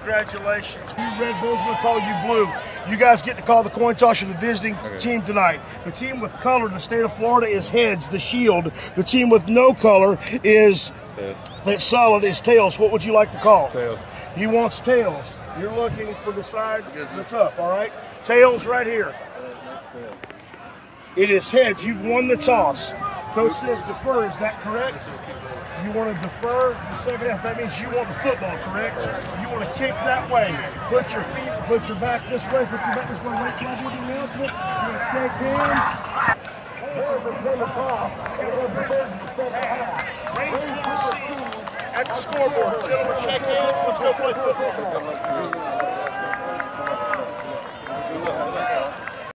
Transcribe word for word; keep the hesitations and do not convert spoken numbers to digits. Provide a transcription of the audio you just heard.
Congratulations. You Red Bulls, we're going to call you Blue. You guys get to call the coin toss. You're the visiting okay. team tonight. The team with color in the state of Florida is heads, the shield. The team with no color is that's solid is tails. What would you like to call? Tails. He wants tails. You're looking for the side that's up, all right? Tails right here. It is heads. You've won the toss. Coach says defer. Is that correct? You want to defer the second half. That means you want the football, correct? You want to kick that way. Put your feet, put your back this way, put your back this way. Wait till I do the announcement. You're going to shake hands. Here's this win the toss. You're going to defer to the second half. Rangers receive at the scoreboard. Gentlemen, shake hands. Let's go play football.